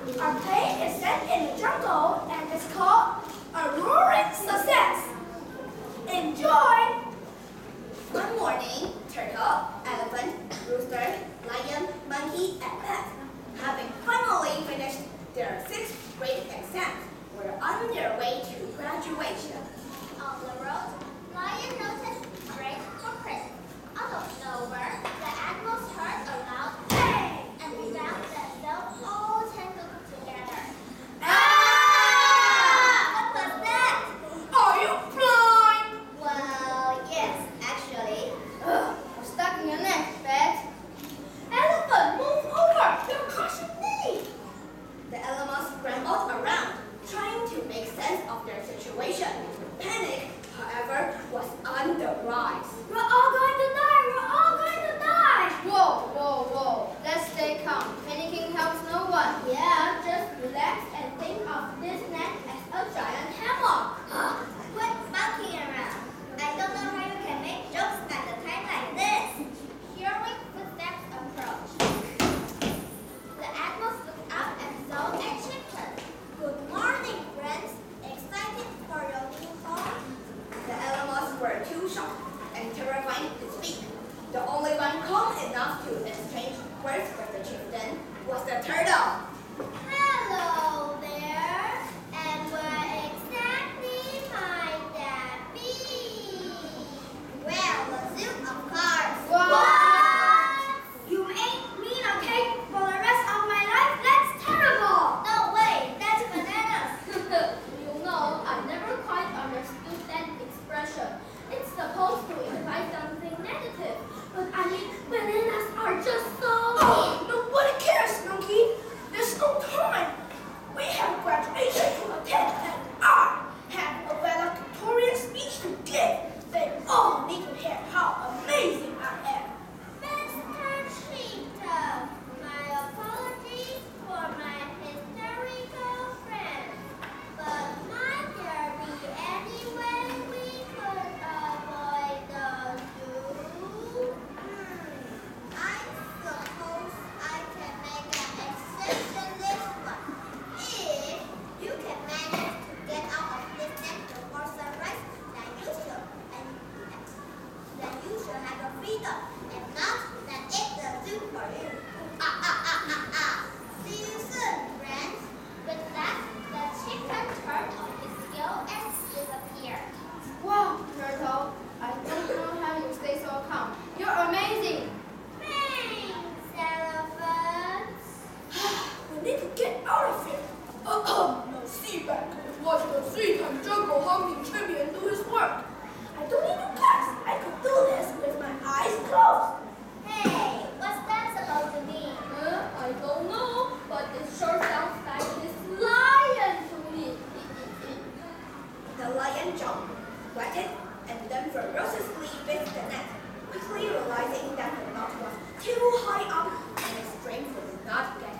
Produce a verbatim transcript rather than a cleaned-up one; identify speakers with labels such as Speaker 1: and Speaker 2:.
Speaker 1: Our play is set in the jungle and it's called A Roaring Success. Enjoy!
Speaker 2: One morning, turtle, elephant, rooster, lion, monkey, and bat, having finally finished their sixth grade exams, were on their way to graduation.
Speaker 3: On the road, lion noticed great footprints. Out of nowhere, the animals heard a loud bang and found themselves all tangled together. Ah! What was that?
Speaker 1: Are you blind?
Speaker 3: Well, yes, actually.
Speaker 2: Ugh, I'm stuck in your neck, bat.
Speaker 1: Elephant, move over! You're crushing me!
Speaker 2: The animals scrambled around, trying to make sense of their situation. Panic, however, was on the rise.
Speaker 1: We're all going to die! We're all going to die!
Speaker 4: Whoa, whoa, whoa. Let's stay calm. Panicking helps no one.
Speaker 3: Yeah, just relax and think of this net as a giant hammer. Quit monkeying around. I don't know how you can make jokes at a time like this. Hearing footsteps approach. The animals looked up and saw a chicken. Good morning, friends. Excited for your new home?
Speaker 2: The animals were too shocked and terrified to speak. The only one calm enough to exchange words with the chieftain was the turtle.
Speaker 3: Hello there. And where exactly might that be? Well, the zoo, of course.
Speaker 1: What? You ain't mean, okay? For the rest of my life, that's terrible!
Speaker 3: No way, that's bananas.
Speaker 4: You know, I never quite understood that expression. It's supposed to imply something negative.
Speaker 1: But I mean, bananas are just so... Oh, nobody cares, monkey! There's no time! We have graduation to attend and I have a valedictorian speech to give. They all need to hear how amazing I am.
Speaker 3: Mister Cheetah, my apologies for my hysterical friend. But might there be any way we could avoid the zoo? Hmm, I suppose I can make an exception this one. If you can manage to get out of this net before sunrise, then you should, and then you should have your freedom. If not, then it's the zoo for you. Ah, ah, ah, ah, ah. See you soon, friends. With that, the chicken turned on his heel and disappeared.
Speaker 4: Wow, turtle. I don't know how you stay so calm. You're amazing.
Speaker 3: Thanks, elephants.
Speaker 1: We need to get out of here. Uh-oh, no seaback could watch the three-time jungle hunting champion do his work. I don't need to guess. I could do this with my eyes closed.
Speaker 3: Hey, what's that supposed to mean?
Speaker 4: Uh, I don't know, but it sure sounds like this lion to me.
Speaker 2: The lion jumped, wetted, and then ferociously bit the net, quickly realizing that the knot was too high up and its strength would not get